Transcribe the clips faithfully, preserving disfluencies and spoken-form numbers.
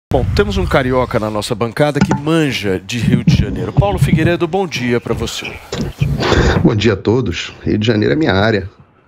Bom, temos um carioca na nossa bancada que manja de Rio de Janeiro. Paulo Figueiredo, bom dia para você. Bom dia a todos. Rio de Janeiro é minha área.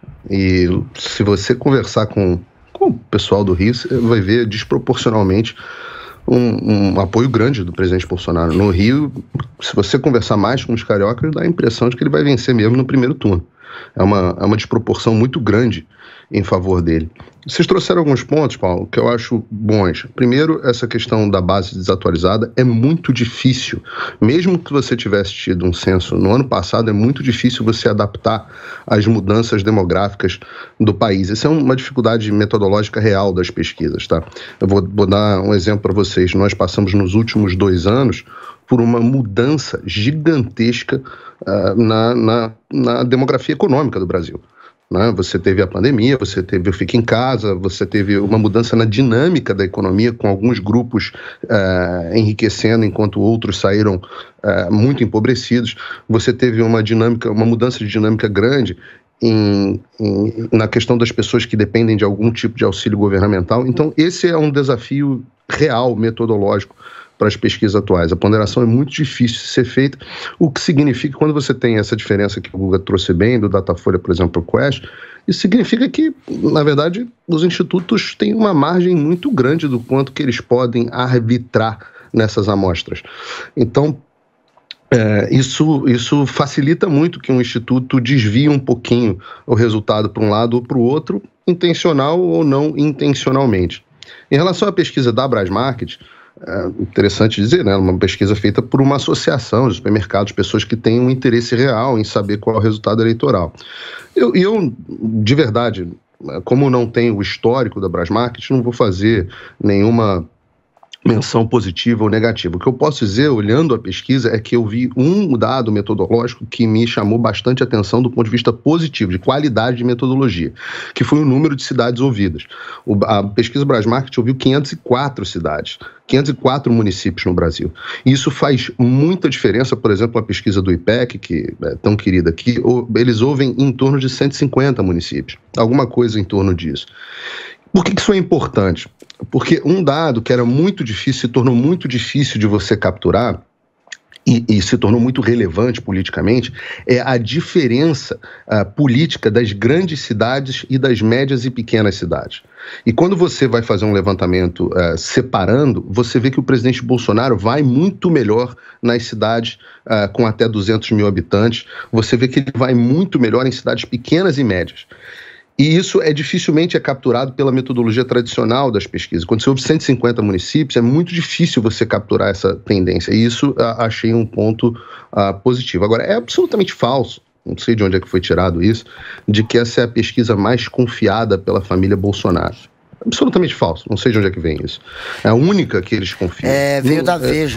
E se você conversar com, com o pessoal do Rio, você vai ver desproporcionalmente um, um apoio grande do presidente Bolsonaro. No Rio, se você conversar mais com os cariocas, dá a impressão de que ele vai vencer mesmo no primeiro turno. É uma, é uma desproporção muito grande em favor dele. Vocês trouxeram alguns pontos, Paulo, que eu acho bons. Primeiro, essa questão da base desatualizada é muito difícil. Mesmo que você tivesse tido um censo no ano passado, é muito difícil você adaptar às mudanças demográficas do país. Essa é uma dificuldade metodológica real das pesquisas, tá? Eu vou, vou dar um exemplo para vocês. Nós passamos nos últimos dois anos por uma mudança gigantesca uh, na, na, na demografia econômica do Brasil. Você teve a pandemia, você teve o Fica em Casa, você teve uma mudança na dinâmica da economia, com alguns grupos uh, enriquecendo enquanto outros saíram uh, muito empobrecidos. Você teve uma dinâmica, uma mudança de dinâmica grande em, em, na questão das pessoas que dependem de algum tipo de auxílio governamental. Então, esse é um desafio real, metodológico, para as pesquisas atuais. A ponderação é muito difícil de ser feita, o que significa que quando você tem essa diferença que o Guga trouxe bem, do Datafolha, por exemplo, para o Quest, isso significa que, na verdade, os institutos têm uma margem muito grande do quanto que eles podem arbitrar nessas amostras. Então, é, isso, isso facilita muito que um instituto desvie um pouquinho o resultado para um lado ou para o outro, intencional ou não intencionalmente. Em relação à pesquisa da Brasmarket, é interessante dizer, né? Uma pesquisa feita por uma associação de supermercados, pessoas que têm um interesse real em saber qual é o resultado eleitoral. E eu, eu, de verdade, como não tenho o histórico da Brasmarket, não vou fazer nenhuma menção positiva ou negativa. O que eu posso dizer, olhando a pesquisa, é que eu vi um dado metodológico que me chamou bastante atenção do ponto de vista positivo, de qualidade de metodologia, que foi o número de cidades ouvidas. O, a pesquisa Brasmarket ouviu quinhentas e quatro cidades, quinhentos e quatro municípios no Brasil. E isso faz muita diferença, por exemplo, a pesquisa do I P E C, que é tão querida aqui, eles ouvem em torno de cento e cinquenta municípios, alguma coisa em torno disso. Por que isso é importante? Porque um dado que era muito difícil, se tornou muito difícil de você capturar, e, e se tornou muito relevante politicamente, é a diferença uh, política das grandes cidades e das médias e pequenas cidades. E quando você vai fazer um levantamento uh, separando, você vê que o presidente Bolsonaro vai muito melhor nas cidades uh, com até duzentos mil habitantes, você vê que ele vai muito melhor em cidades pequenas e médias. E isso é dificilmente é capturado pela metodologia tradicional das pesquisas. Quando você ouve cento e cinquenta municípios, é muito difícil você capturar essa tendência. E isso uh, achei um ponto uh, positivo. Agora, é absolutamente falso, não sei de onde é que foi tirado isso, de que essa é a pesquisa mais confiada pela família Bolsonaro. Absolutamente falso, não sei de onde é que vem isso. É a única que eles confiam. É, veio não, da é... Veja.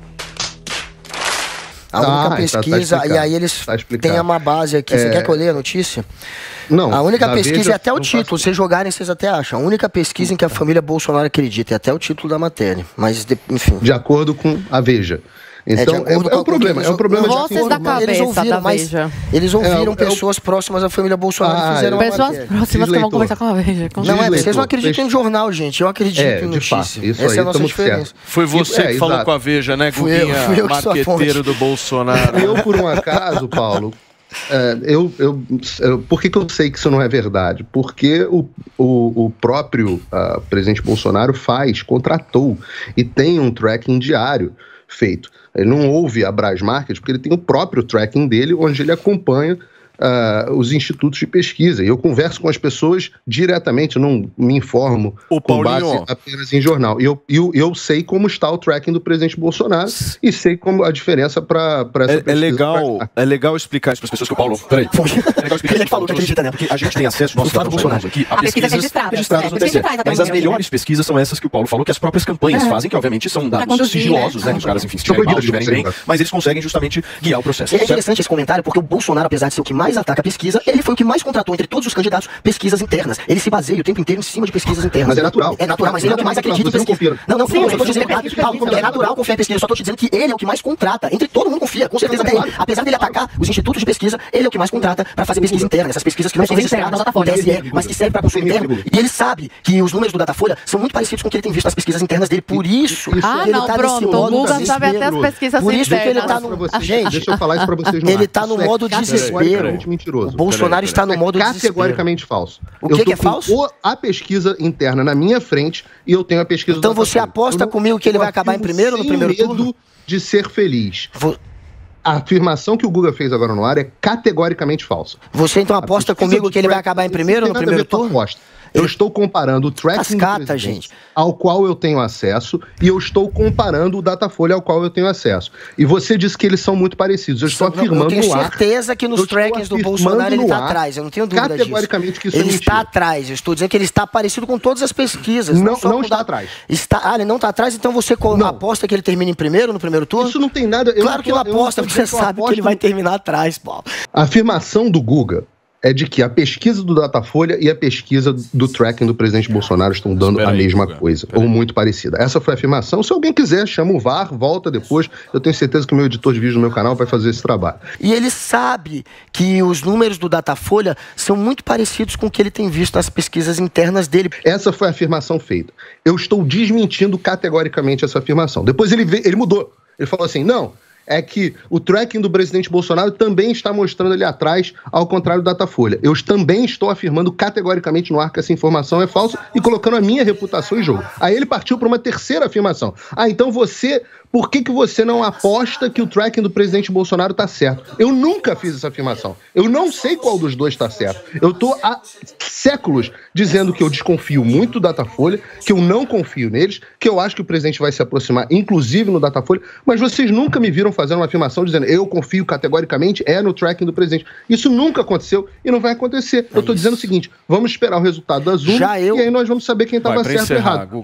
A única ah, pesquisa, tá, tá e aí eles tá têm uma base aqui. É... Você quer que eu leia a notícia? Não. A única pesquisa Veja, é até o título. Se vocês jogarem, vocês até acham. A única pesquisa em que a família Bolsonaro acredita. É até o título da matéria. Mas, enfim. De acordo com a Veja. Então, é, é, é um problema, é um problema de da cabeça eles ouviram, da Veja. Eles ouviram é, pessoas é o... próximas à família Bolsonaro ah, e fizeram pessoas uma matéria. próximas que vão conversar com a Veja. Com não, é, leitor, vocês não acreditam fez... em jornal, gente. Eu acredito é, em notícia. Fato, isso Essa aí, é a nossa diferença. Certo. Foi você é, que falou exato. com a Veja, né, Guguinha, fui eu, fui eu marqueteiro do Bolsonaro. Eu, por um acaso, Paulo... É, eu, eu, eu, por que, que eu sei que isso não é verdade? Porque o, o, o próprio uh, presidente Bolsonaro faz, contratou e tem um tracking diário feito. Ele não ouve a Brasmarket porque ele tem o próprio tracking dele, onde ele acompanha uh, os institutos de pesquisa. E eu converso com as pessoas diretamente, eu não me informo o com Paulinho. base apenas em jornal. E eu, eu, eu sei como está o tracking do presidente Bolsonaro e sei como a diferença para essa é, pesquisa. É legal, é legal explicar isso para as pessoas que o Paulo... Peraí. É legal explicar isso para as pessoas, porque a gente tem acesso, nossos dados funcionários aqui, a, a pesquisa pesquisas registradas no T C E. Mas as melhores pesquisas são essas que o Paulo falou, que as próprias campanhas é. fazem, que obviamente são dados sigilosos, né? né? Que os caras, enfim, se tiverem mal, estiverem bem, mas eles conseguem justamente guiar o processo. É interessante esse comentário, porque o Bolsonaro, apesar de ser o que mais mais ataca a pesquisa, ele foi o que mais contratou entre todos os candidatos pesquisas internas. Ele se baseia o tempo inteiro em cima de pesquisas internas. Mas é natural. É natural, mas ele é o que mais acredita em pesquisa. Não, não, sim, eu só tô dizendo que Paulo, é natural confiar em pesquisa, eu só tô te dizendo que ele é o que mais contrata. Entre todo mundo confia, com certeza tem. Apesar dele atacar os institutos de pesquisa, ele é o que mais contrata para fazer pesquisa interna, essas pesquisas que não são registradas no T S E, mas que servem para consumo interno. E ele sabe que os números do Datafolha são muito parecidos com o que ele tem visto nas pesquisas internas dele. Por isso, ah, ele não, tá pronto, nesse modo o Guga sabe até as pesquisas Por isso que ele internas. tá no... Vocês, Gente, deixa eu falar isso pra vocês no ele ar. tá no Isso modo é desespero. categoricamente mentiroso. O Bolsonaro está no modo é desespero. categoricamente falso. O que, eu tô que é com falso? o- a pesquisa interna na minha frente e eu tenho a pesquisa Então do você Datafolha. aposta Eu não- comigo que ele eu vai acabar em afirmo primeiro ou no sem primeiro medo turno? de ser feliz. Vo- A afirmação que o Guga fez agora no ar é categoricamente falsa. Você então aposta A pesquisa comigo do que ele vai tracking acabar em não primeiro ou tem no nada a ver primeiro com a turno? aposta. Eu estou comparando o tracking do Cascata, presidente, gente. ao qual eu tenho acesso, e eu estou comparando o Datafolha ao qual eu tenho acesso. E você disse que eles são muito parecidos. Eu estou Não, afirmando eu tenho no ar. certeza que nos eu estou trackings do afirmando Bolsonaro ele no está ar, atrás, eu não tenho dúvida disso. categoricamente que isso é Ele mentira. está atrás, eu estou dizendo que ele está parecido com todas as pesquisas. Não- só não com está da- atrás. Está, ah, ele não está atrás, então você co- Não. aposta que ele termina em primeiro no primeiro turno? Isso não tem nada... eu Claro que tô- não eu não aposta, tô porque você dizendo que eu sabe que aposto ele vai no- terminar atrás, Paulo. A afirmação do Guga é de que a pesquisa do Datafolha e a pesquisa do tracking do presidente Bolsonaro estão dando Espera a aí, mesma Guga. coisa, Espera ou aí. muito parecida. Essa foi a afirmação. Se alguém quiser, chama o V A R, volta depois. Eu tenho certeza que o meu editor de vídeo no meu canal vai fazer esse trabalho. E ele sabe que os números do Datafolha são muito parecidos com o que ele tem visto nas pesquisas internas dele. Essa foi a afirmação feita. Eu estou desmentindo categoricamente essa afirmação. Depois ele, veio, ele mudou. Ele falou assim, não... é que o tracking do presidente Bolsonaro também está mostrando ali atrás, ao contrário do Datafolha. Eu também estou afirmando categoricamente no ar que essa informação é falsa e colocando a minha reputação em jogo. Aí ele partiu para uma terceira afirmação. Ah, então você... Por que, que você não aposta que o tracking do presidente Bolsonaro está certo? Eu nunca fiz essa afirmação. Eu não sei qual dos dois está certo. Eu estou há séculos dizendo que eu desconfio muito do Datafolha, que eu não confio neles, que eu acho que o presidente vai se aproximar, inclusive no Datafolha, mas vocês nunca me viram fazendo uma afirmação dizendo eu confio categoricamente é no tracking do presidente. Isso nunca aconteceu e não vai acontecer. Eu estou dizendo o seguinte, vamos esperar o resultado das urnas Já eu- e aí nós vamos saber quem estava Vai, pra certo ou encerrar, errado. Guga.